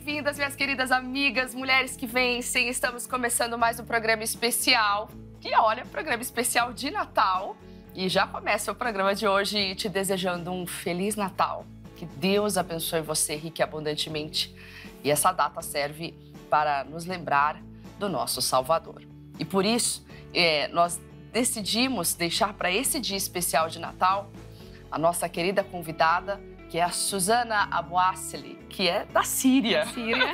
bem-vindas, minhas queridas amigas, mulheres que vencem. Estamos começando mais um programa especial. E olha, programa especial de Natal. E já começa o programa de hoje te desejando um Feliz Natal. Que Deus abençoe você rica e abundantemente. E essa data serve para nos lembrar do nosso Salvador. E por isso, nós decidimos deixar para esse dia especial de Natal a nossa querida convidada, que é a Suzana Abouassili, que é da Síria.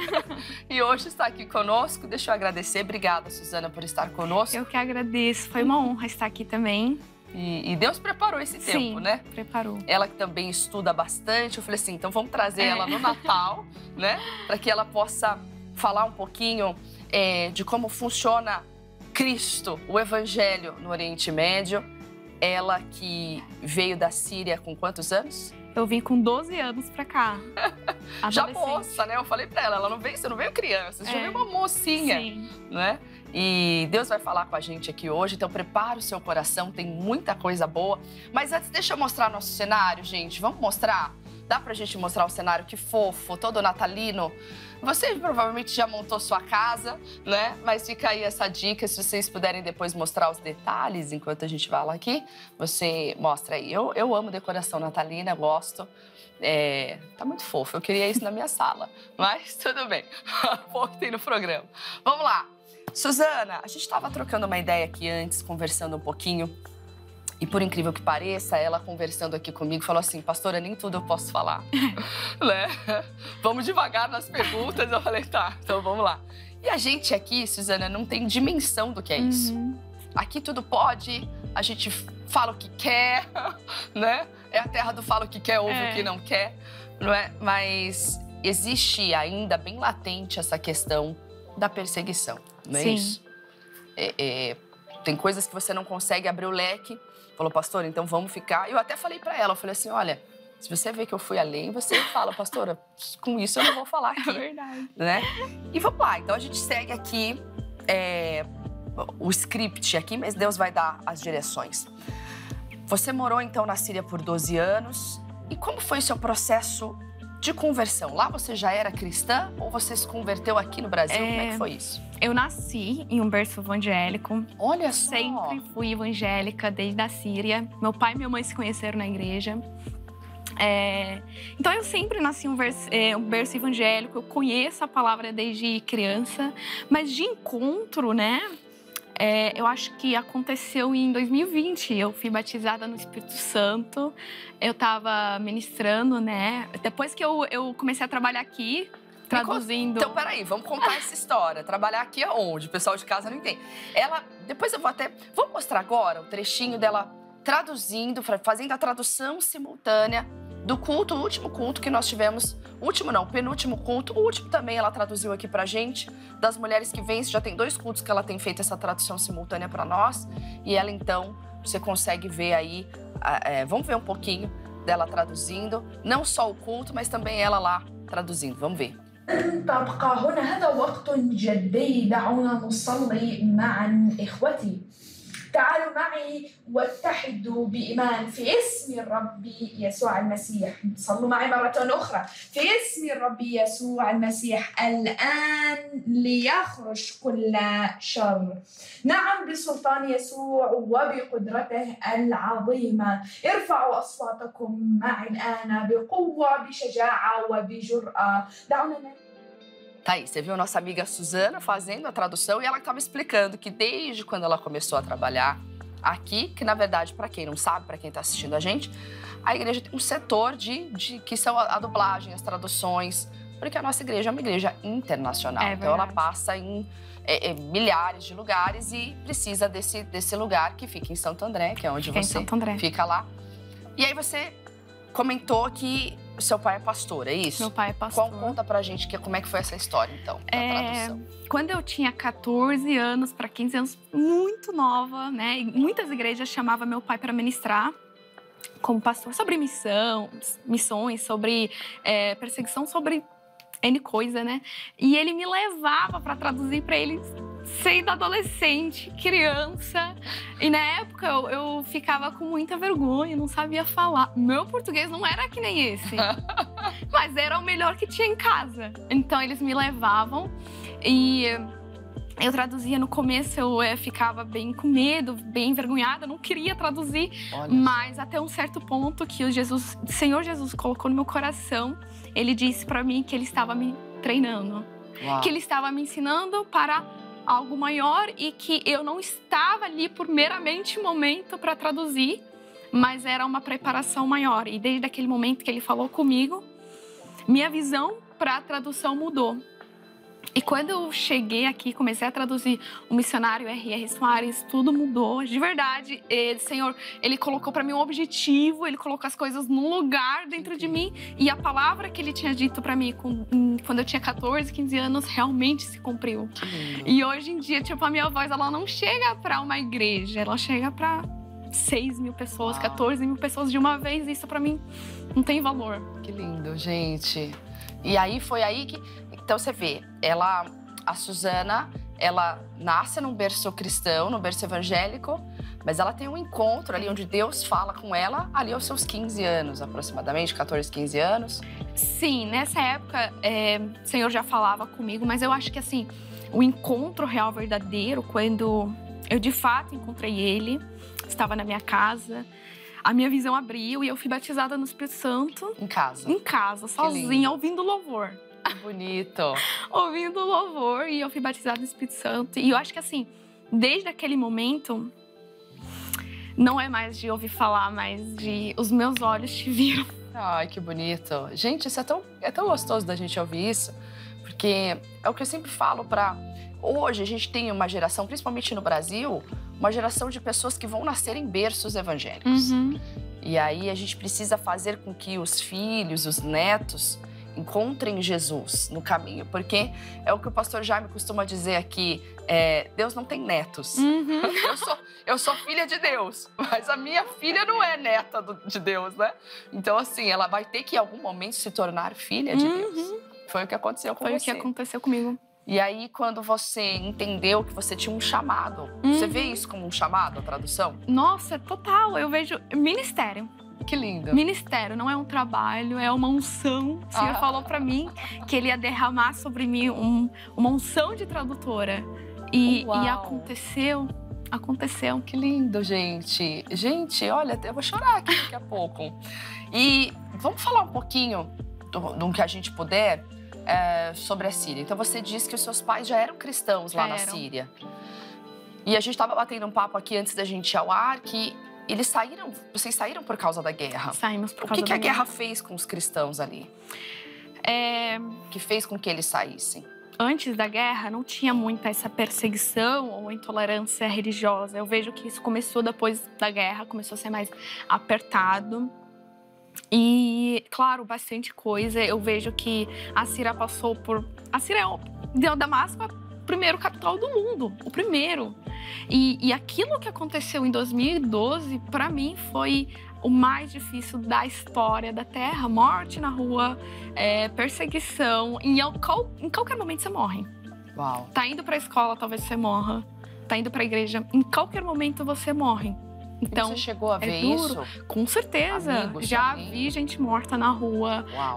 E hoje está aqui conosco. Deixa eu agradecer. Obrigada, Suzana, por estar conosco. Eu que agradeço. Foi uma honra estar aqui também. E Deus preparou esse tempo, Sim, né? Preparou. Ela que também estuda bastante. Eu falei assim, então vamos trazer ela no Natal, né? Para que ela possa falar um pouquinho de como funciona Cristo, o Evangelho no Oriente Médio. Ela que veio da Síria com quantos anos? Eu vim com 12 anos pra cá. Já moça, né? Eu falei pra ela, você não veio criança, você já veio uma mocinha, sim, né? E Deus vai falar com a gente aqui hoje, então prepara o seu coração, tem muita coisa boa. Mas antes, deixa eu mostrar nosso cenário, gente. Vamos mostrar? Dá pra gente mostrar o cenário? Que fofo, todo natalino. Você provavelmente já montou sua casa, né? Mas fica aí essa dica, se vocês puderem depois mostrar os detalhes enquanto a gente vai lá aqui, você mostra aí. Eu amo decoração natalina, gosto. Tá muito fofo, eu queria isso na minha sala, mas tudo bem. Pouco tem no programa. Vamos lá. Suzana, a gente estava trocando uma ideia aqui antes, conversando um pouquinho. E por incrível que pareça, ela conversando aqui comigo, falou assim, pastora, nem tudo eu posso falar, né? Vamos devagar nas perguntas. Eu falei, tá, então vamos lá. E a gente aqui, Suzana, não tem dimensão do que é isso. Aqui tudo pode, a gente fala o que quer, né? É a terra do fala o que quer, ouve o que não quer, não é? Mas existe ainda bem latente essa questão da perseguição, não é isso? Tem coisas que você não consegue abrir o leque. Falou, pastora, então vamos ficar. Eu até falei pra ela, eu falei assim, olha, se você vê que eu fui além, você fala, pastora, com isso eu não vou falar aqui. É verdade. Né? E vamos lá, então a gente segue aqui o script aqui, mas Deus vai dar as direções. Você morou então na Síria por 12 anos. E como foi o seu processo de conversão? Lá você já era cristã ou você se converteu aqui no Brasil? Como é que foi isso? Eu nasci em um berço evangélico. Olha só! Sempre fui evangélica, desde a Síria. Meu pai e minha mãe se conheceram na igreja. Então eu sempre nasci em um berço evangélico. Eu conheço a palavra desde criança. Mas de encontro, né? Eu acho que aconteceu em 2020. Eu fui batizada no Espírito Santo. Eu estava ministrando, né? Depois que eu comecei a trabalhar aqui, traduzindo. Então, peraí, vamos contar essa história. Trabalhar aqui aonde? O pessoal de casa não entende. Depois eu vou mostrar agora o trechinho dela traduzindo, fazendo a tradução simultânea do culto, o último culto que nós tivemos. Último não, penúltimo culto. O último também ela traduziu aqui pra gente, das mulheres que vencem. Já tem 2 cultos que ela tem feito essa tradução simultânea pra nós. E ela, então, você consegue ver aí, vamos ver um pouquinho dela traduzindo. Não só o culto, mas também ela lá traduzindo. Vamos ver. تبقى هنا هذا وقت جدي دعونا نصلي معا إخوتي تعالوا معي واتحدوا بإيمان في اسم الرب يسوع المسيح صلوا معي مرة أخرى في اسم الرب يسوع المسيح الآن ليخرج كل شر نعم بسلطان يسوع وبقدرته العظيمة ارفعوا أصواتكم معي الآن بقوة بشجاعة وبجرأة دعونا Tá aí, você viu a nossa amiga Suzana fazendo a tradução e ela estava explicando que desde quando ela começou a trabalhar aqui, que na verdade, para quem não sabe, para quem está assistindo a gente, a igreja tem um setor que são a dublagem, as traduções, porque a nossa igreja é uma igreja internacional. Então ela passa em milhares de lugares e precisa desse lugar que fica em Santo André, que é onde você fica lá. E aí você comentou que o seu pai é pastor, é isso? Meu pai é pastor. Conta pra gente como é que foi essa história, então, da tradução. Quando eu tinha 14 anos para 15 anos, muito nova, né? E muitas igrejas chamavam meu pai para ministrar como pastor sobre missões, sobre perseguição, sobre N coisa, né? E ele me levava para traduzir para eles sendo adolescente, criança. E na época eu ficava com muita vergonha, não sabia falar. Meu português não era que nem esse. mas era o melhor que tinha em casa. Então eles me levavam e eu traduzia. No começo eu ficava bem com medo, bem envergonhada, não queria traduzir. Olha Mas até um certo ponto que o Senhor Jesus colocou no meu coração, ele disse para mim que ele estava me treinando, Uau. que ele estava me ensinando para algo maior e que eu não estava ali por meramente um momento para traduzir, mas era uma preparação maior. E desde aquele momento que ele falou comigo, minha visão para a tradução mudou. E quando eu cheguei aqui, comecei a traduzir o missionário R.R. Soares, tudo mudou, de verdade. Senhor, ele colocou para mim um objetivo, ele colocou as coisas num lugar dentro de mim. E a palavra que ele tinha dito para mim quando eu tinha 14, 15 anos, realmente se cumpriu. Que lindo. E hoje em dia, tipo, a minha voz, ela não chega para uma igreja, ela chega para 6 mil pessoas, Uau. 14 mil pessoas de uma vez. Isso para mim não tem valor. Que lindo, gente. E aí foi aí que... Então você vê, a Susana, ela nasce num berço cristão, num berço evangélico, mas ela tem um encontro ali onde Deus fala com ela ali aos seus 15 anos, aproximadamente, 14, 15 anos. Sim, nessa época, o Senhor já falava comigo, mas eu acho que, assim, o encontro real, verdadeiro, quando eu, de fato, encontrei Ele, estava na minha casa, a minha visão abriu e eu fui batizada no Espírito Santo. Em casa. Em casa, sozinha, ouvindo louvor. Que bonito. Ouvindo louvor, e eu fui batizada no Espírito Santo. E eu acho que, assim, desde aquele momento, não é mais de ouvir falar, mas de os meus olhos te viram. Ai, que bonito. Gente, isso é tão gostoso da gente ouvir isso, porque é o que eu sempre falo para... Hoje a gente tem uma geração, principalmente no Brasil, uma geração de pessoas que vão nascer em berços evangélicos. E aí a gente precisa fazer com que os filhos, os netos, encontrem Jesus no caminho, porque é o que o pastor Jaime costuma dizer aqui, Deus não tem netos. Eu sou filha de Deus, mas a minha filha não é neta de Deus, né? Então, assim, ela vai ter que, em algum momento, se tornar filha de Deus. Foi o que aconteceu com você. Foi o que aconteceu comigo. E aí, quando você entendeu que você tinha um chamado, você vê isso como um chamado, a tradução? Nossa, total. Eu vejo ministério. Que lindo. Ministério não é um trabalho, é uma unção. O Senhor falou pra mim que Ele ia derramar sobre mim uma unção de tradutora. E aconteceu. Aconteceu. Que lindo, gente. Gente, olha, eu vou chorar aqui daqui a pouco. E vamos falar um pouquinho do que a gente puder sobre a Síria. Então, você disse que os seus pais já eram cristãos lá na Síria. E a gente estava batendo um papo aqui antes da gente ir ao ar que vocês saíram por causa da guerra. Saímos por causa da guerra. O que a guerra fez com os cristãos ali? Que fez com que eles saíssem? Antes da guerra, não tinha muita essa perseguição ou intolerância religiosa. Eu vejo que isso começou depois da guerra, começou a ser mais apertado. E, claro, bastante coisa. Eu vejo que a Síria passou por... A Síria é Damasco, o primeiro capital do mundo, o primeiro. E aquilo que aconteceu em 2012, para mim, foi o mais difícil da história da Terra. Morte na rua, perseguição. Em qualquer momento você morre. Uau. Tá indo pra escola, talvez você morra. Tá indo pra igreja, em qualquer momento você morre. Então, você chegou a ver duro. isso? Com certeza. Amigos, já vi gente morta na rua. Uau.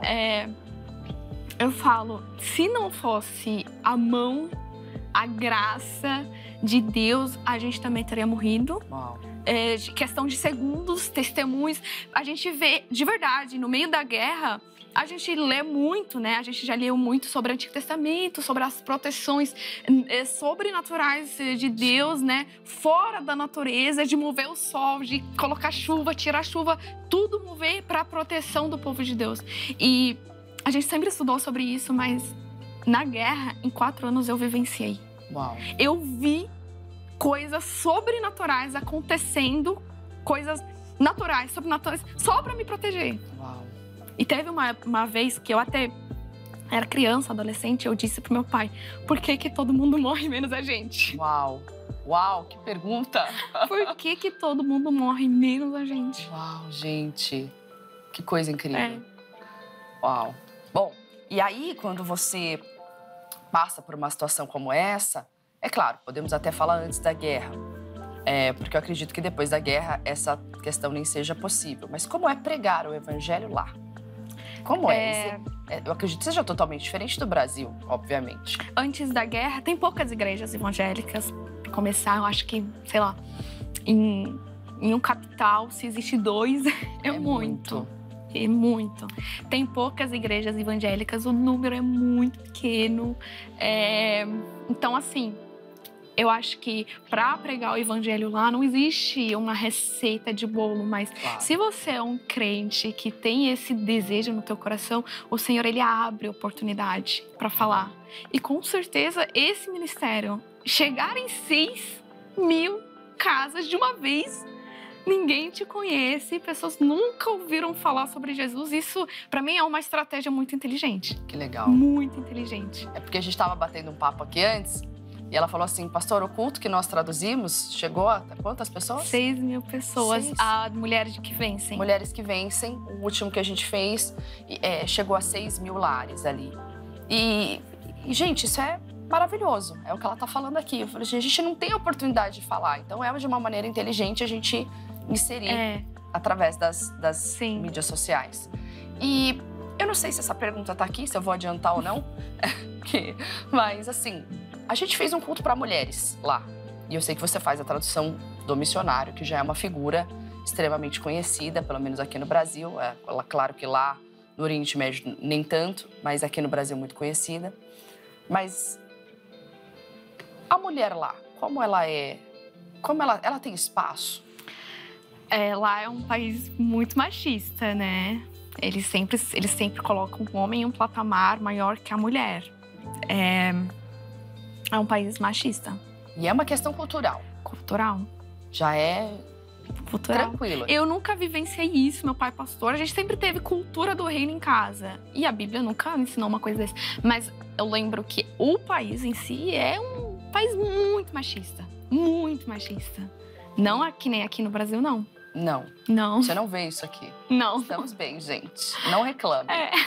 Eu falo, se não fosse a mão, a graça de Deus, a gente também teria morrido. Uau. Questão de segundos, testemunhos. A gente vê, de verdade, no meio da guerra, a gente lê muito, né? A gente já leu muito sobre o Antigo Testamento, sobre as proteções sobrenaturais de Deus, né? Fora da natureza, de mover o sol, de colocar chuva, tirar chuva, tudo mover para a proteção do povo de Deus. E a gente sempre estudou sobre isso, mas na guerra, em 4 anos, eu vivenciei. Uau. Eu vi coisas sobrenaturais acontecendo, coisas naturais, sobrenaturais, só para me proteger. Uau. E teve uma vez que eu até era criança, adolescente, eu disse pro meu pai, por que todo mundo morre menos a gente? Uau. Uau, que pergunta. Por que todo mundo morre menos a gente? Uau, gente. Que coisa incrível. Uau. Bom, e aí quando você passa por uma situação como essa, é claro, podemos até falar antes da guerra, porque eu acredito que depois da guerra essa questão nem seja possível. Mas como é pregar o evangelho lá? Como é? Eu acredito que seja totalmente diferente do Brasil, obviamente. Antes da guerra, tem poucas igrejas evangélicas. Pra começar, eu acho que, sei lá, em um capital, se existe 2, é muito. É muito. Tem poucas igrejas evangélicas, o número é muito pequeno. Então, assim, eu acho que para pregar o evangelho lá não existe uma receita de bolo, mas se você é um crente que tem esse desejo no teu coração, o Senhor, ele abre oportunidade para falar. E com certeza esse ministério chegar em 6.000 casas de uma vez, ninguém te conhece, pessoas nunca ouviram falar sobre Jesus. Isso, para mim, é uma estratégia muito inteligente. Que legal. Muito inteligente. É porque a gente estava batendo um papo aqui antes e ela falou assim, pastor, o culto que nós traduzimos chegou a quantas pessoas? 6.000 pessoas, a mulheres que vencem. Mulheres que vencem. O último que a gente fez chegou a 6.000 lares ali. E, gente, isso é maravilhoso. É o que ela tá falando aqui. Eu falei, a gente não tem oportunidade de falar. Então, de uma maneira inteligente a gente inserir através das mídias sociais. E eu não sei se essa pergunta tá aqui, se eu vou adiantar ou não. Mas, assim, a gente fez um culto para mulheres lá. E eu sei que você faz a tradução do missionário, que já é uma figura extremamente conhecida, pelo menos aqui no Brasil. Claro que lá no Oriente Médio nem tanto, mas aqui no Brasil muito conhecida. Mas a mulher lá, como ela é? Como ela tem espaço? Lá é um país muito machista, né? Eles sempre colocam o homem em um patamar maior que a mulher. É um país machista. E é uma questão cultural. Cultural. Já é cultural. Tranquilo. Eu nunca vivenciei isso, meu pai é pastor. A gente sempre teve cultura do reino em casa. E a Bíblia nunca ensinou uma coisa dessa. Mas eu lembro que o país em si é um país muito machista. Muito machista. Não aqui, nem aqui no Brasil, não. Não. Não. Você não vê isso aqui. Não. Estamos bem, gente. Não reclame.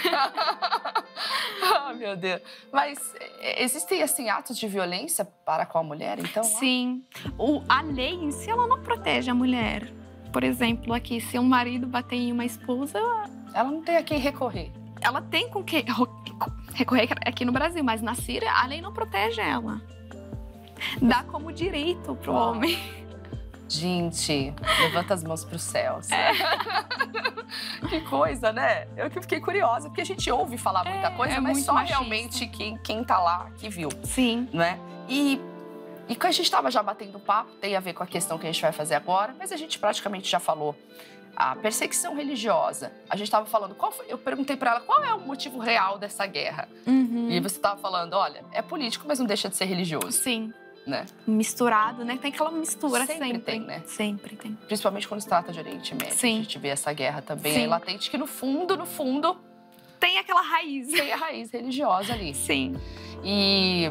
Oh, meu Deus. Mas existem, assim, atos de violência para com a mulher, então? Sim. A lei em si, ela não protege a mulher. Por exemplo, aqui, se um marido bater em uma esposa... Ela não tem a quem recorrer. Ela tem com quem recorrer aqui no Brasil, mas na Síria, a lei não protege ela. Dá como direito pro homem. Gente, levanta as mãos para os céus. Que coisa, né? Eu que fiquei curiosa, porque a gente ouve falar muita coisa, mas só machista. Realmente quem tá lá que viu. Sim. Né? E que a gente estava já batendo papo, tem a ver com a questão que a gente vai fazer agora, mas a gente praticamente já falou. A perseguição religiosa. A gente estava falando, eu perguntei para ela qual é o motivo real dessa guerra. Uhum. E você estava falando, olha, é político, mas não deixa de ser religioso. Sim. Né? Misturado, né? Tem aquela mistura sempre. Tem, né? Sempre tem. Principalmente quando se trata de Oriente Médio. Sim. A gente vê essa guerra também aí latente, que no fundo, tem aquela raiz. Tem a raiz religiosa ali. Sim. E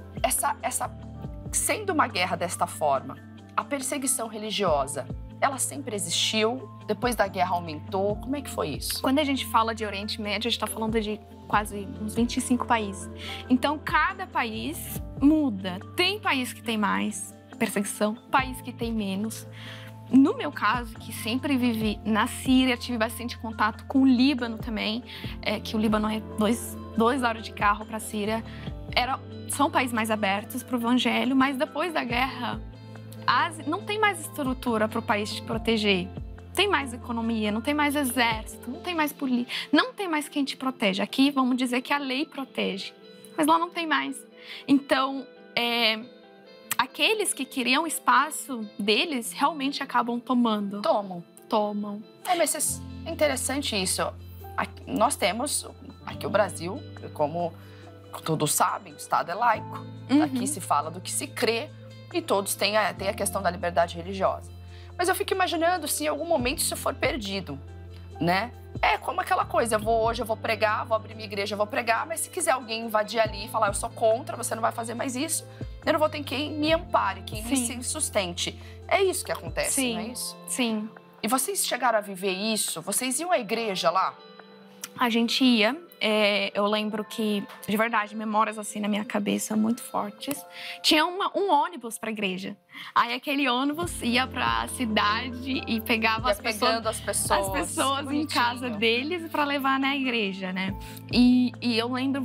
sendo uma guerra desta forma, a perseguição religiosa, ela sempre existiu? Depois da guerra aumentou? Como é que foi isso? Quando a gente fala de Oriente Médio, a gente está falando de quase uns 25 países. Então, cada país muda. Tem país que tem mais perseguição, país que tem menos. No meu caso, que sempre vivi na Síria, tive bastante contato com o Líbano também, que o Líbano é 2 horas de carro para a Síria. São países mais abertos para o evangelho, mas depois da guerra, não tem mais estrutura para o país te proteger. Tem mais economia, não tem mais exército, não tem mais polícia, não tem mais quem te protege. Aqui, vamos dizer que a lei protege, mas lá não tem mais. Então, aqueles que queriam espaço deles realmente acabam tomando. Tomam. Mas é interessante isso. Nós temos, aqui o Brasil, como todos sabem, o Estado é laico. Uhum. Aqui se fala do que se crê e todos têm a questão da liberdade religiosa. Mas eu fico imaginando se em algum momento isso for perdido, né? É como aquela coisa, hoje eu vou pregar, vou abrir minha igreja, eu vou pregar, mas se quiser alguém invadir ali e falar, eu sou contra, você não vai fazer mais isso, eu não vou ter quem me ampare, quem me sustente. É isso que acontece, não é isso? Sim. E vocês chegaram a viver isso? Vocês iam à igreja lá? A gente ia. eu lembro que, de verdade, memórias assim na minha cabeça muito fortes. Tinha um ônibus pra igreja. Aí aquele ônibus ia pra cidade e pegava as pessoas em casa deles pra levar na igreja, né? E eu lembro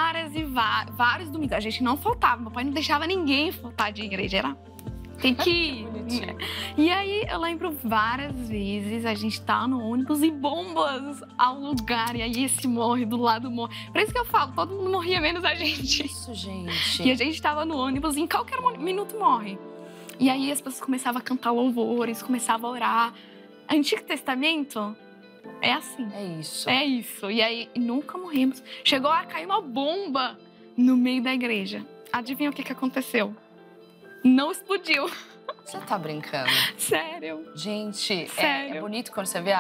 vários domingos. A gente não faltava, meu pai não deixava ninguém faltar de igreja. Era tem que ir. E aí eu lembro várias vezes a gente tá no ônibus e bombas ao lugar. E aí esse morre, do lado morre. Por isso que eu falo, todo mundo morria menos a gente. Isso, gente. E a gente tava no ônibus e em qualquer minuto morre. E aí as pessoas começavam a cantar louvores, começavam a orar. Antigo Testamento é assim. É isso. É isso. E aí nunca morremos. Chegou a cair uma bomba no meio da igreja. Adivinha o que aconteceu? Não explodiu. Você tá brincando? Sério. Gente, Sério. É bonito quando você vê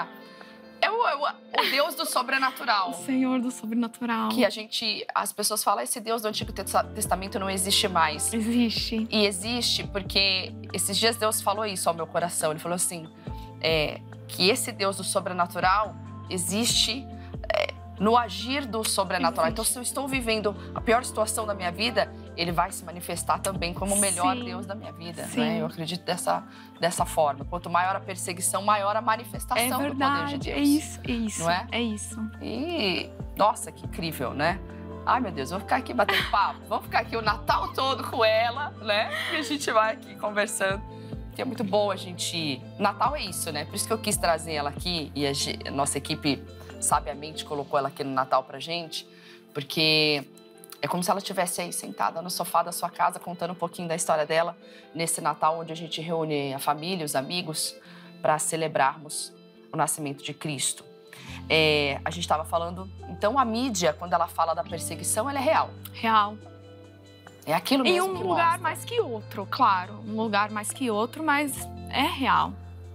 o Deus do sobrenatural. O Senhor do sobrenatural. Que as pessoas falam, esse Deus do Antigo Testamento não existe mais. Existe. E existe porque esses dias Deus falou isso ao meu coração. Ele falou assim, que esse Deus do sobrenatural existe no agir do sobrenatural. Existe. Então, se eu estou vivendo a pior situação da minha vida, ele vai se manifestar também como o melhor Deus da minha vida. Né? Eu acredito dessa forma. Quanto maior a perseguição, maior a manifestação do poder de Deus. É isso. Não é? É isso. E, nossa, que incrível, né? Ai, meu Deus, vamos ficar aqui batendo papo. Vamos ficar aqui o Natal todo com ela, né? E a gente vai aqui conversando. Que é muito bom a gente... Natal é isso, né? Por isso que eu quis trazer ela aqui. E a nossa equipe sabiamente colocou ela aqui no Natal pra gente. Porque é como se ela estivesse aí sentada no sofá da sua casa, contando um pouquinho da história dela. Nesse Natal, onde a gente reúne a família, os amigos, para celebrarmos o nascimento de Cristo. A gente estava falando... Então, a mídia, quando ela fala da perseguição, ela é real. Real. É aquilo mesmo em um lugar mais que outro, claro. Um lugar mais que outro, mas é real.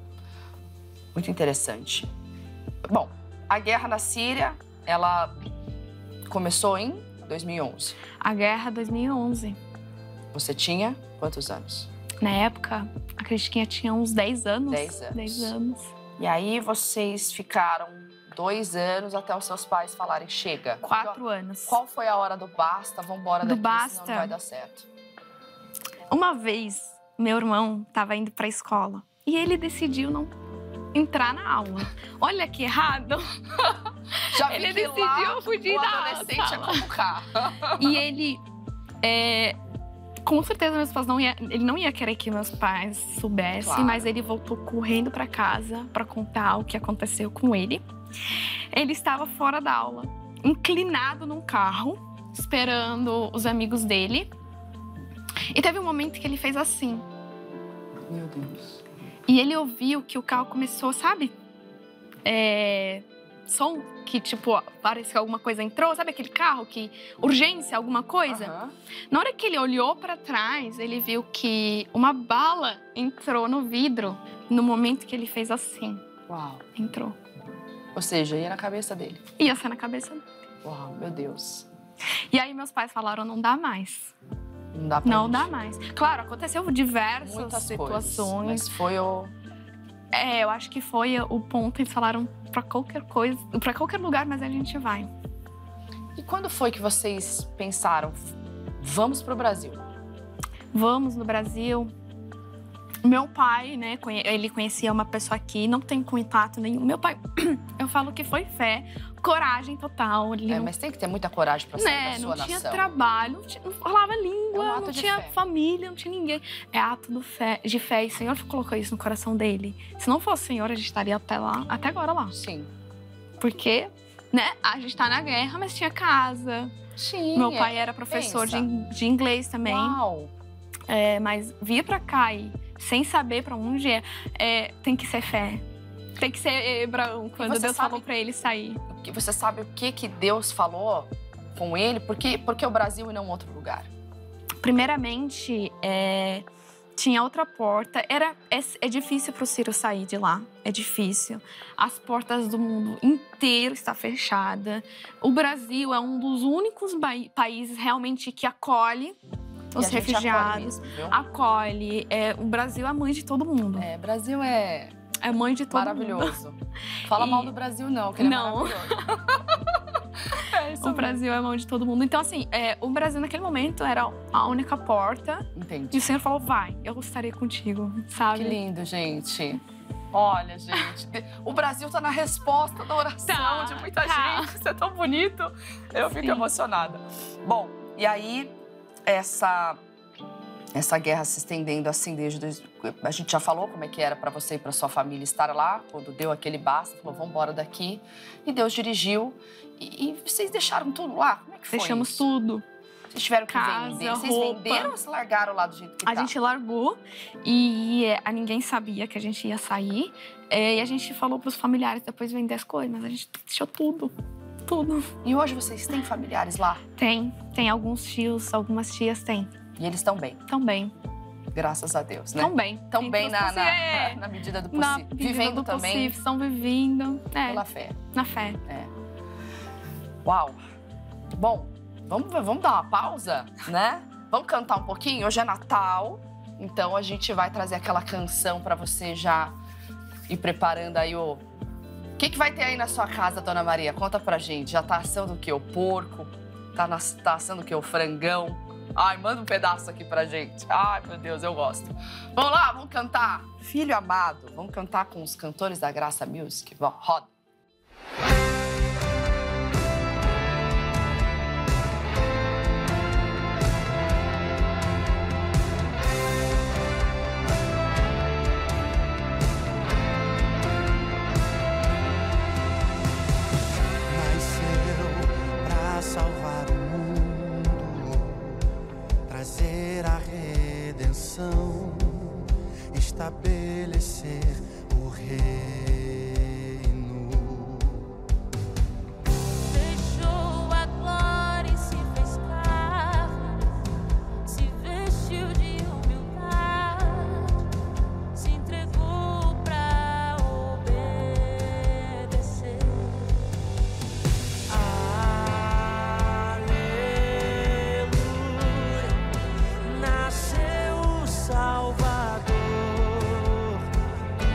Muito interessante. Bom, a guerra na Síria, ela começou em 2011. A guerra 2011. Você tinha quantos anos? Na época, acredito que tinha uns 10 anos. 10 anos. 10 anos. E aí vocês ficaram 2 anos até os seus pais falarem, chega. 4 anos. Qual foi a hora do basta? Vambora daqui, senão não vai dar certo. Uma vez, meu irmão estava indo para a escola e ele decidiu não entrar na aula. Olha que errado. Já vi ele que decidiu lá, fugir o da adolescente é como cá. E ele, com certeza, meus pais ele não ia querer que meus pais soubessem, claro. Mas ele voltou correndo para casa para contar o que aconteceu com ele. Ele estava fora da aula, inclinado num carro, esperando os amigos dele. E teve um momento que ele fez assim. Meu Deus. E ele ouviu que o carro começou, sabe? Som que, tipo, parece que alguma coisa entrou. Sabe aquele carro que... Urgência, alguma coisa? Uhum. Na hora que ele olhou para trás, ele viu que uma bala entrou no vidro no momento que ele fez assim. Uau. Entrou. Ou seja, ia na cabeça dele. Ia ser na cabeça dele. Uau, meu Deus. E aí meus pais falaram, não dá mais. Não dá pra Não dá mais. Claro, aconteceu diversas muitas situações. Coisas, mas foi o... eu acho que foi o ponto. Eles falaram pra qualquer coisa, pra qualquer lugar, mas a gente vai. E quando foi que vocês pensaram, vamos pro Brasil? Vamos no Brasil. Meu pai, né, ele conhecia uma pessoa aqui, não tem contato nenhum. Meu pai, eu falo que foi fé, coragem total. Mas tem que ter muita coragem pra sair da sua nação. Não tinha trabalho, não falava língua, não tinha família, não tinha ninguém. É ato de fé. E o Senhor colocou isso no coração dele. Se não fosse o Senhor, a gente estaria até agora lá. Sim. Porque, né, a gente tá na guerra, mas tinha casa. Sim. Meu pai era professor de inglês também. Uau. Mas vir pra cá e sem saber pra onde tem que ser fé. Tem que ser Hebrão, quando Deus falou pra ele sair. Você sabe o que Deus falou com ele? Por que o Brasil e não outro lugar? Primeiramente, tinha outra porta. É difícil pro Ciro sair de lá. É difícil. As portas do mundo inteiro estão fechadas. O Brasil é um dos únicos países realmente que acolhe os refugiados. Acolhe. O Brasil é a mãe de todo mundo. O Brasil é mãe de todo maravilhoso. Mundo. Fala mal do Brasil, não, que ele é maravilhoso. É isso O Brasil é a mão de todo mundo. Então, assim, o Brasil naquele momento era a única porta. Entendi. E o Senhor falou, vai, eu estarei contigo, sabe? Que lindo, gente. Olha, gente, o Brasil tá na resposta da oração Tá, de muita tá. gente. Isso é tão bonito. Eu fico Sim. emocionada. Bom, e aí, essa guerra se estendendo assim desde... A gente já falou como é que era para você e para sua família estar lá, quando deu aquele basta, falou, vamos embora daqui. E Deus dirigiu. E vocês deixaram tudo lá? Como é que foi Deixamos isso? tudo. Vocês tiveram que Casa, vender? Vocês roupa. venderam ou se largaram lá do jeito que A tá? gente largou e ninguém sabia que a gente ia sair. E a gente falou pros familiares depois vender as coisas, mas a gente deixou tudo. Tudo. E hoje vocês têm familiares lá? Tem alguns tios, algumas tias tem. E eles estão bem, Também. graças a Deus, né? Também. Estão bem na na medida do na possível. medida Vivendo do também possível, estão vivendo. pela fé. Na fé. Uau! Bom, vamos dar uma pausa, né? Vamos cantar um pouquinho? Hoje é Natal, então a gente vai trazer aquela canção para você já ir preparando aí o... O que vai ter aí na sua casa, Dona Maria? Conta pra gente. Já tá assando o quê? O porco? Tá assando o quê? O frangão? Ai, manda um pedaço aqui pra gente. Ai, meu Deus, eu gosto. Vamos lá, vamos cantar. Filho amado, vamos cantar com os cantores da Graça Music. Roda. Salvar o mundo, trazer a redenção, estabelecer o reino. Deixou a glória e se fez carne, se vestiu de humildade, se entregou pra obedecer. Nasceu o Salvador,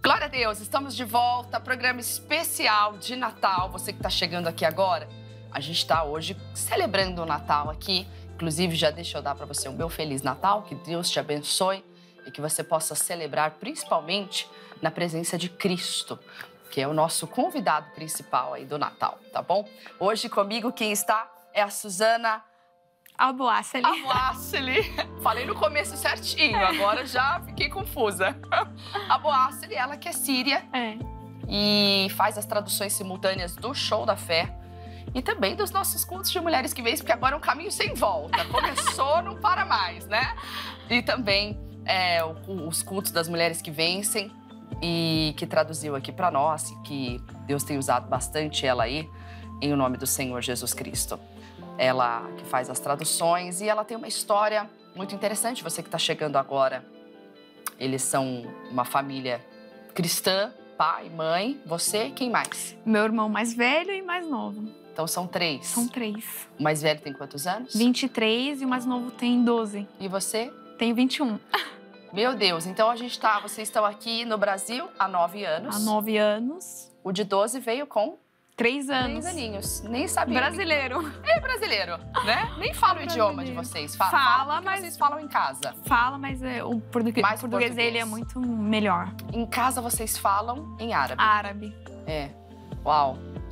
Glória a Deus, estamos de volta, programa especial de Natal. Você que está chegando aqui agora, a gente está hoje celebrando o Natal aqui. Inclusive, já deixa eu dar para você um meu Feliz Natal, que Deus te abençoe e que você possa celebrar principalmente na presença de Cristo, que é o nosso convidado principal aí do Natal, tá bom? Hoje comigo quem está é a Suzana Alboaceli. Falei no começo certinho, agora já fiquei confusa. Alboaceli, ela que é síria e faz as traduções simultâneas do Show da Fé e também dos nossos cultos de mulheres que vencem, porque agora é um caminho sem volta. Começou, não para mais, né? E também os cultos das mulheres que vencem e que traduziu aqui para nós e que Deus tem usado bastante ela aí, em nome do Senhor Jesus Cristo. Ela que faz as traduções e ela tem uma história muito interessante. Você que está chegando agora, eles são uma família cristã, pai, mãe, você, quem mais? Meu irmão mais velho e mais novo. Então são 3. São 3. O mais velho tem quantos anos? 23 e o mais novo tem 12. E você? Tenho 21. Meu Deus, então vocês estão aqui no Brasil há 9 anos. Há 9 anos. O de 12 veio com 3 anos. 3 aninhos. Nem sabia. Brasileiro. É brasileiro, né? Nem fala o idioma de vocês. Fala, mas vocês falam em casa. Fala, mas o português ele é muito melhor. Em casa vocês falam em árabe. Árabe. É. Uau.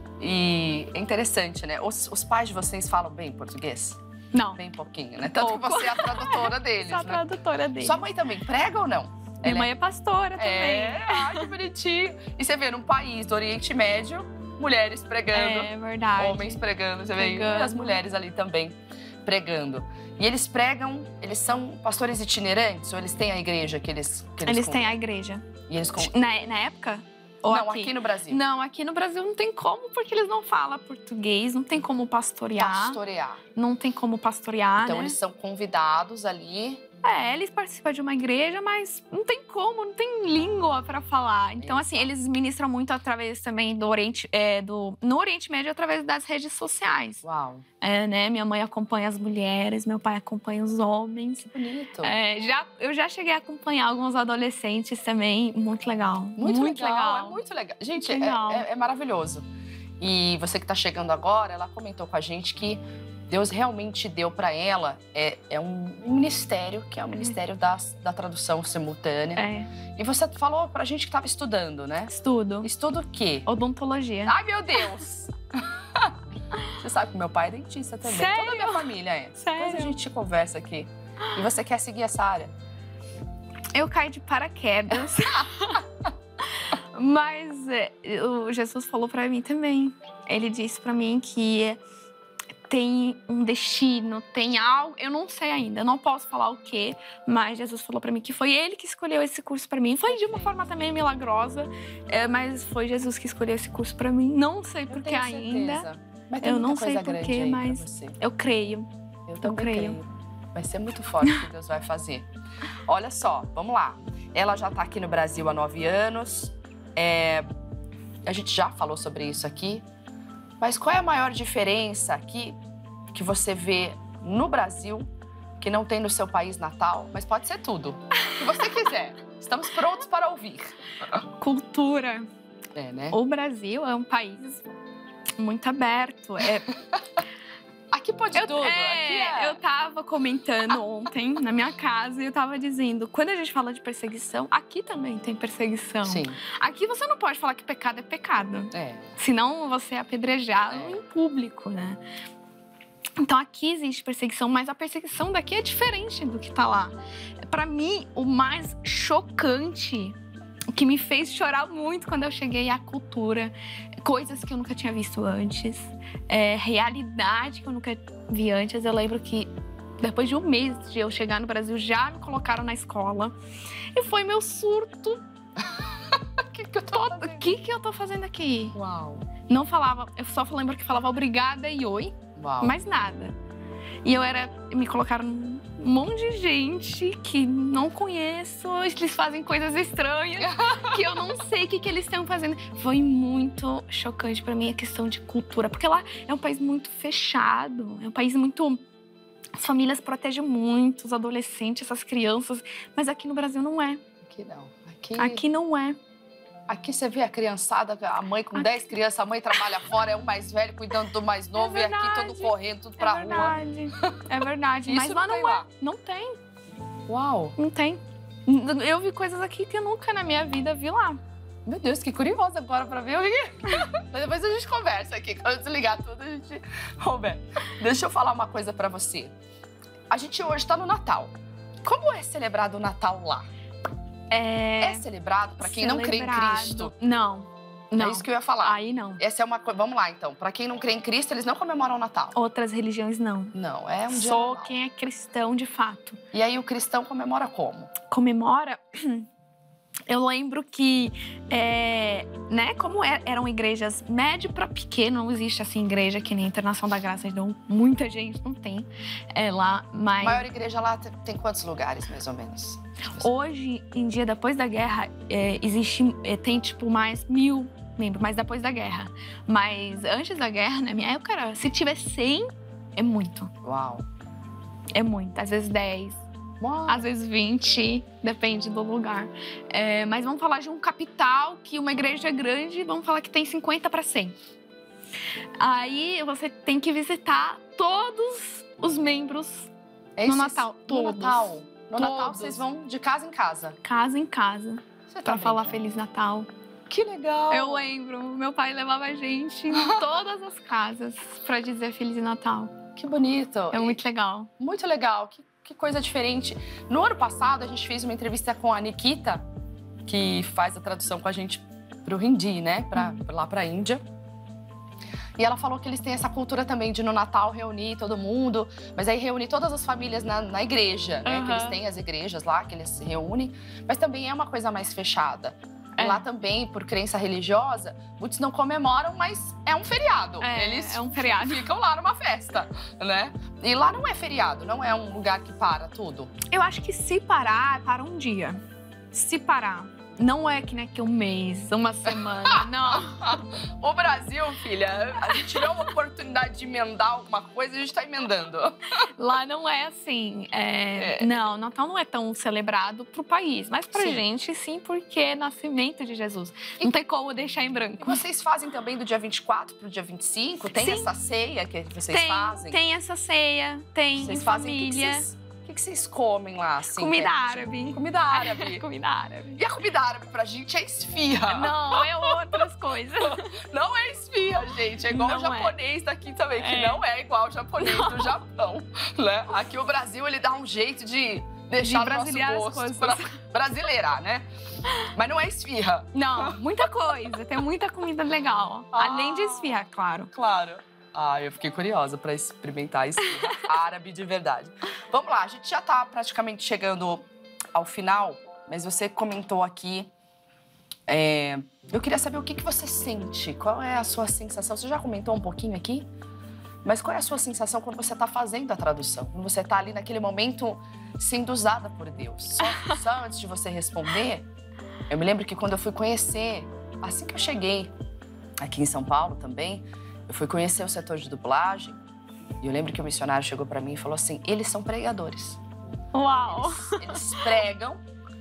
E é interessante, né? Os pais de vocês falam bem português? Não. Bem pouquinho, né? Tanto que você é a tradutora deles, Sou a tradutora deles. Sua mãe também prega ou não? Minha mãe é pastora também. Ai, que bonitinho. E você vê num país do Oriente Médio, mulheres pregando. É verdade. Homens pregando, você vê? E as mulheres ali também pregando. E eles pregam, eles são pastores itinerantes ou eles têm a igreja que eles Eles têm a igreja. E eles Na época? Ou não, aqui no Brasil. Não, aqui no Brasil não tem como, porque eles não falam português, não tem como pastorear. Não tem como pastorear, Então né? eles são convidados ali. Eles participam de uma igreja, mas não tem como, não tem língua para falar. Então, assim, eles ministram muito através também do Oriente, no Oriente Médio, através das redes sociais. Uau. Né? Minha mãe acompanha as mulheres, meu pai acompanha os homens. Que bonito. Eu já cheguei a acompanhar alguns adolescentes também. Muito legal. Muito legal. É muito legal. Gente, legal. É maravilhoso. E você que está chegando agora, ela comentou com a gente que Deus realmente deu para ela um ministério, que é o ministério da tradução simultânea. E você falou pra gente que estava estudando, né? Estudo. Estudo o quê? Odontologia. Ai, meu Deus! Você sabe que meu pai é dentista também. Sério? Toda a minha família é. Sério? Depois a gente conversa aqui. E você quer seguir essa área? Eu caí de paraquedas. Mas o Jesus falou pra mim também. Ele disse pra mim que tem um destino, tem algo, eu não sei ainda, eu não posso falar o quê, mas Jesus falou pra mim que foi Ele que escolheu esse curso pra mim. Foi de uma forma também milagrosa, mas foi Jesus que escolheu esse curso pra mim. Não sei por que ainda. Mas tem eu não muita sei coisa por grande quê, aí mas pra você. eu creio. Eu também creio. Vai ser muito forte o que Deus vai fazer. Olha só, vamos lá. Ela já tá aqui no Brasil há 9 anos. A gente já falou sobre isso aqui. Mas qual é a maior diferença aqui que você vê no Brasil que não tem no seu país natal? Mas pode ser tudo. O que você quiser. Estamos prontos para ouvir. Cultura. Né? O Brasil é um país muito aberto. Aqui pode tudo. Eu tava comentando ontem na minha casa e eu tava dizendo, quando a gente fala de perseguição, aqui também tem perseguição. Sim. Aqui você não pode falar que pecado é pecado. Senão você é apedrejado em público, né? Então aqui existe perseguição, mas a perseguição daqui é diferente do que tá lá. Pra mim, o mais chocante, o que me fez chorar muito quando eu cheguei, é a cultura. Coisas que eu nunca tinha visto antes, realidade que eu nunca vi antes. Eu lembro que depois de um mês de eu chegar no Brasil, já me colocaram na escola. E foi meu surto. O que eu tô fazendo aqui? Uau. Não falava, eu só lembro que falava obrigada e oi, mais nada. E me colocaram um monte de gente que não conheço, eles fazem coisas estranhas, que eu não sei o que eles estão fazendo. Foi muito chocante pra mim a questão de cultura, porque lá é um país muito fechado, é um país muito... As famílias protegem muito os adolescentes, essas crianças, mas aqui no Brasil não é. Aqui não. Aqui não é. Aqui você vê a criançada, a mãe com 10 crianças, a mãe trabalha fora, é o mais velho cuidando do mais novo, e aqui todo correndo, tudo pra rua. É verdade. Isso Mas lá não tem não é. lá. Não tem. Uau! Não tem. Eu vi coisas aqui que eu nunca na minha vida vi lá. Meu Deus, que curiosa agora pra ver o que. Mas depois a gente conversa aqui. Quando eu desligar tudo, a gente. Roberto, deixa eu falar uma coisa pra você. A gente hoje tá no Natal. Como é celebrado o Natal lá? É celebrado pra quem não crê em Cristo? Não. Não. É isso que eu ia falar. Aí não. Essa é uma coisa. Vamos lá, então. Pra quem não crê em Cristo, eles não comemoram o Natal. Outras religiões não. Não, é um dia Só normal. quem é cristão de fato. E aí o cristão comemora como? Comemora. Eu lembro que, né, como eram igrejas médio para pequeno, não existe assim igreja que nem a Internação da Graça, então muita gente não tem lá, mas A maior igreja lá tem quantos lugares, mais ou menos? hoje em dia, depois da guerra, tem tipo mais 1000 membros, mas depois da guerra. Mas antes da guerra, na minha época, se tiver 100, é muito. Uau. É muito, às vezes 10. Uau. Às vezes 20, depende do lugar. Mas vamos falar de um capital, que uma igreja é grande, vamos falar que tem 50 para 100. Aí você tem que visitar todos os membros É no isso? Natal. No Todos. Natal. No Natal Todos. vocês vão de casa em casa. Casa em casa, Você pra tá falar brincando? Feliz Natal. Que legal. Eu lembro, meu pai levava a gente em todas as casas pra dizer Feliz Natal. Que bonito. É muito legal. Muito legal. Que coisa diferente. No ano passado, a gente fez uma entrevista com a Nikita, que faz a tradução com a gente pro Hindi, né? Lá pra Índia. E ela falou que eles têm essa cultura também de no Natal reunir todo mundo, mas aí reunir todas as famílias na igreja, né? Que eles têm as igrejas lá, que eles se reúnem, mas também é uma coisa mais fechada. E lá também, por crença religiosa, muitos não comemoram, mas é um feriado. Eles é um feriado. ficam lá numa festa, né? E lá não é feriado, não é um lugar que para tudo. Eu acho que se parar, para um dia. Se parar. Não é que nem que um mês, uma semana, não. O Brasil, filha, a gente tiver uma oportunidade de emendar alguma coisa, a gente tá emendando. Lá não é assim. Não, Natal não é tão celebrado pro país. Mas pra Sim. gente, sim, porque é nascimento de Jesus. Não tem como deixar em E branco. vocês fazem também do dia 24 pro dia 25? Tem Sim. essa ceia que vocês fazem? Tem essa ceia, tem Vocês em fazem família. O que vocês comem lá, assim? Comida que é- árabe. Comida árabe. Comida árabe. E a comida árabe pra gente é esfirra. Não, é outras coisas. Não é esfirra, gente. É igual Não o japonês daqui também, que É. não é igual o japonês do Japão, né? Aqui o Brasil, ele dá um jeito de deixar De o nosso brasileirar as gosto coisas. pra brasileirar, né? Mas não é esfirra. Não, muita coisa. Tem muita comida legal. Além de esfirra, claro. Claro. Ah, eu fiquei curiosa pra experimentar esfirra árabe de verdade. Vamos lá, a gente já tá praticamente chegando ao final, mas você comentou aqui. Eu queria saber o que você sente, qual é a sua sensação? Você já comentou um pouquinho aqui, mas qual é a sua sensação quando você tá fazendo a tradução? Quando você tá ali naquele momento sendo usada por Deus? Só antes de você responder, eu me lembro que quando eu fui conhecer, assim que eu cheguei aqui em São Paulo também, eu fui conhecer o setor de dublagem e eu lembro que o missionário chegou pra mim e falou assim, eles são pregadores. Uau! Eles pregam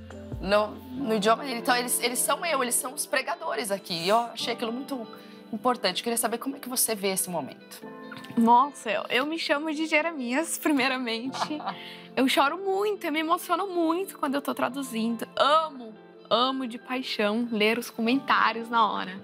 no idioma dele. Então, eles são os pregadores aqui. E eu achei aquilo muito importante. Queria saber como é que você vê esse momento. Nossa, eu me chamo de Jeremias, primeiramente. Eu choro muito, eu me emociono muito quando eu tô traduzindo. Amo de paixão ler os comentários na hora.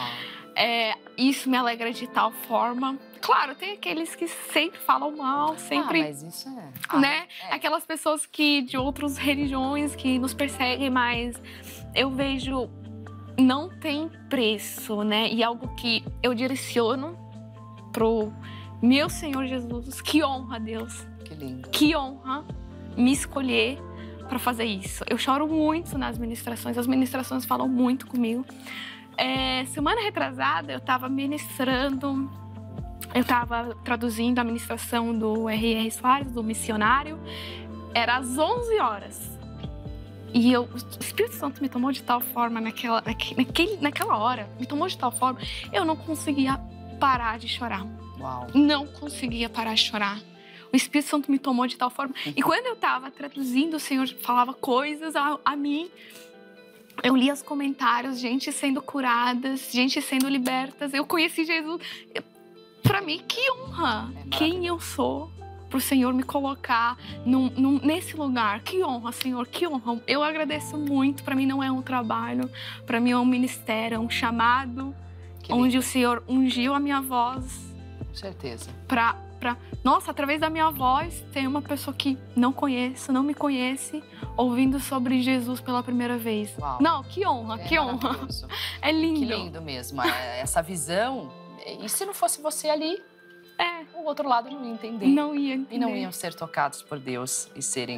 Isso me alegra de tal forma. Claro, tem aqueles que sempre falam mal, sempre, mas isso é... né? Aquelas pessoas de outras religiões que nos perseguem, mas eu vejo, não tem preço, né? E algo que eu direciono pro meu Senhor Jesus. Que honra, Deus. Que lindo. Que honra me escolher para fazer isso. Eu choro muito nas ministrações, as ministrações falam muito comigo. Semana retrasada, eu estava ministrando, eu estava traduzindo a ministração do R.R. Soares, do missionário. Era às 11 horas. E o Espírito Santo me tomou de tal forma naquela hora, me tomou de tal forma, eu não conseguia parar de chorar. Uau. Não conseguia parar de chorar. O Espírito Santo me tomou de tal forma. E quando eu estava traduzindo, o Senhor falava coisas a mim. Eu li os comentários, gente sendo curadas, gente sendo libertas. Eu conheci Jesus. Para mim, que honra! Quem eu sou para o Senhor me colocar nesse lugar. Que honra, Senhor, que honra. Eu agradeço muito. Para mim não é um trabalho, para mim é um ministério, é um chamado, onde o Senhor ungiu a minha voz. Com certeza. Nossa, através da minha voz, tem uma pessoa que não conheço, não me conhece, ouvindo sobre Jesus pela primeira vez. Uau. Não, que honra, que honra. É lindo. Que lindo mesmo. Essa visão. E se não fosse você ali, o outro lado não ia entender. Não ia entender. E não iam ser tocados por Deus e serem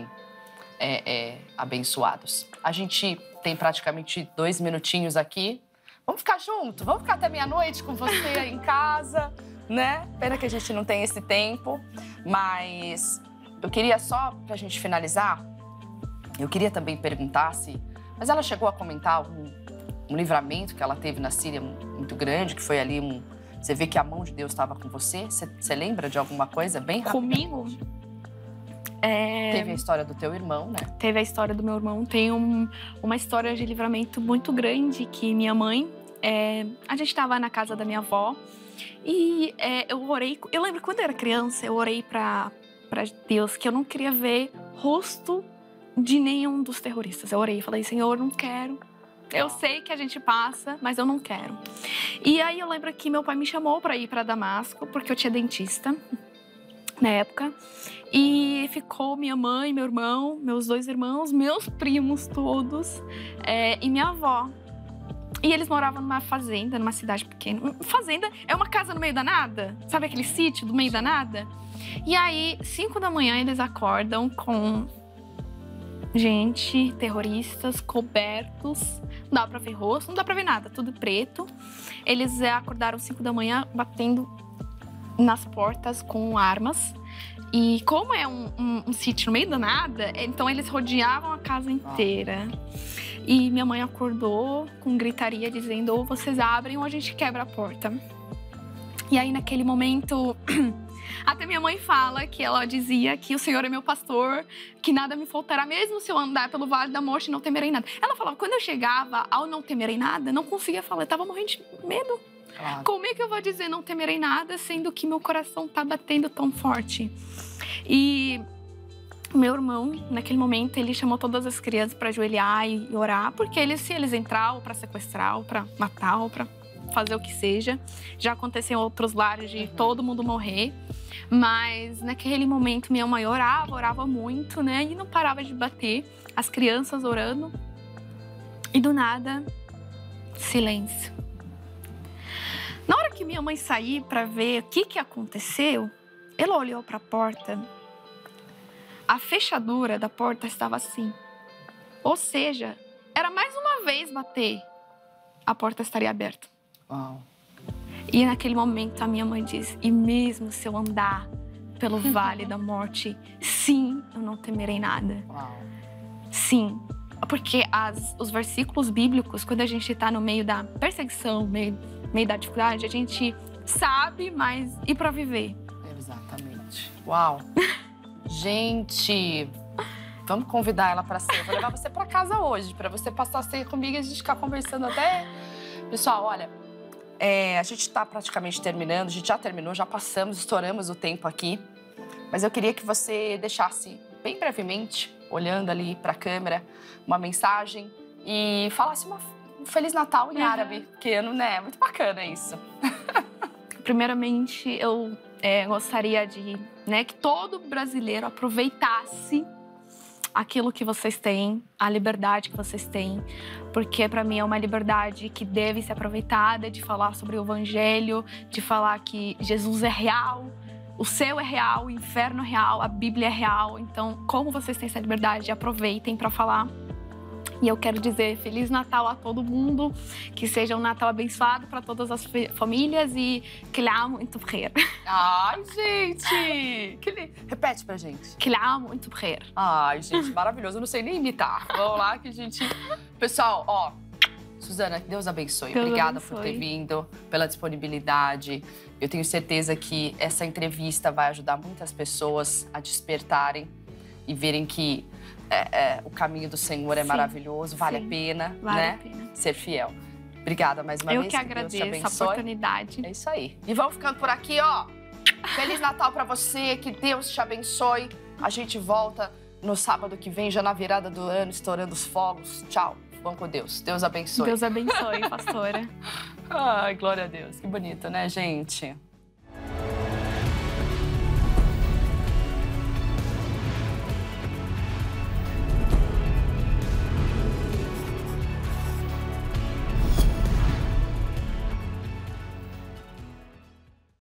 abençoados. A gente tem praticamente 2 minutinhos aqui. Vamos ficar junto? Vamos ficar até meia-noite com você aí em casa, né? Pena que a gente não tem esse tempo, mas eu queria só, pra gente finalizar, eu queria também perguntar se... Mas ela chegou a comentar um livramento que ela teve na Síria muito grande, que foi ali Você vê que a mão de Deus estava com você? Você lembra de alguma coisa bem rápida? Comigo? Teve a história do teu irmão, né? Teve a história do meu irmão. Tem uma história de livramento muito grande que minha mãe... a gente estava na casa da minha avó e eu orei... Eu lembro quando eu era criança, eu orei para Deus que eu não queria ver rosto de nenhum dos terroristas. Eu orei e falei, Senhor, não quero. Eu sei que a gente passa, mas eu não quero. E aí eu lembro que meu pai me chamou para ir para Damasco, porque eu tinha dentista na época. E ficou minha mãe, meu irmão, meus 2 irmãos, meus primos todos e minha avó. E eles moravam numa fazenda, numa cidade pequena. Fazenda é uma casa no meio da nada. Sabe aquele sítio do meio da nada? E aí, 5 da manhã, eles acordam com gente, terroristas, cobertos. Não dá pra ver rosto, não dá pra ver nada, tudo preto. Eles acordaram 5 da manhã, batendo nas portas com armas. E como é um sítio no meio da nada, então eles rodeavam a casa inteira. E minha mãe acordou com gritaria dizendo, ou vocês abrem ou a gente quebra a porta. E aí naquele momento, até minha mãe fala que ela dizia que o Senhor é meu pastor, que nada me faltará, mesmo se eu andar pelo vale da morte, não temerei nada. Ela falava, quando eu chegava ao não temerei nada, não conseguia falar, eu tava morrendo de medo. Claro. Como é que eu vou dizer não temerei nada, sendo que meu coração tá batendo tão forte? E meu irmão, naquele momento, ele chamou todas as crianças para ajoelhar e orar, porque se eles entrar, ou para sequestrar, ou para matar, ou para fazer o que seja. Já aconteceu em outros lares de todo mundo morrer. Mas naquele momento, minha mãe orava muito, né? E não parava de bater. As crianças orando. E do nada, silêncio. Na hora que minha mãe saiu para ver o que aconteceu, ela olhou para a porta. A fechadura da porta estava assim. Ou seja, era mais uma vez bater, a porta estaria aberta. Uau. E naquele momento a minha mãe disse, e mesmo se eu andar pelo vale da morte, sim, eu não temerei nada. Uau. Sim, porque os versículos bíblicos, quando a gente está no meio da perseguição, meio da dificuldade, a gente sabe, mas e para viver? Exatamente. Uau. Gente, vamos convidar ela para ceia. Vou levar você para casa hoje, para você passar a ceia comigo e a gente ficar conversando até... Pessoal, olha, a gente está praticamente terminando, a gente já terminou, já passamos, estouramos o tempo aqui. Mas eu queria que você deixasse, bem brevemente, olhando ali para a câmera, uma mensagem e falasse um Feliz Natal em árabe, porque né, é muito bacana isso. Primeiramente, eu gostaria de que todo brasileiro aproveitasse aquilo que vocês têm, a liberdade que vocês têm, porque para mim é uma liberdade que deve ser aproveitada, de falar sobre o evangelho, de falar que Jesus é real, o céu é real, o inferno é real, a Bíblia é real. Então, como vocês têm essa liberdade, aproveitem para falar. E eu quero dizer Feliz Natal a todo mundo, que seja um Natal abençoado para todas as famílias e Kila muito bem. Ai, gente! Repete pra gente. Kila muito bem. Ai, gente, maravilhoso. Eu não sei nem imitar. Vamos lá que a gente... Pessoal, ó, Suzana, Deus abençoe. Deus Obrigada abençoe. por ter vindo, pela disponibilidade. Eu tenho certeza que essa entrevista vai ajudar muitas pessoas a despertarem e verem que o caminho do Senhor é Sim, vale a sim. pena, Vale né? a pena. Ser fiel. Obrigada mais uma Eu vez. que Deus te agradeço a abençoe. oportunidade. É isso aí. E vamos ficando por aqui, ó. Feliz Natal pra você, que Deus te abençoe. A gente volta no sábado que vem, já na virada do ano, estourando os fogos. Tchau. Vamos com Deus. Deus abençoe. Deus abençoe, pastora. Ai, glória a Deus. Que bonito, né, gente?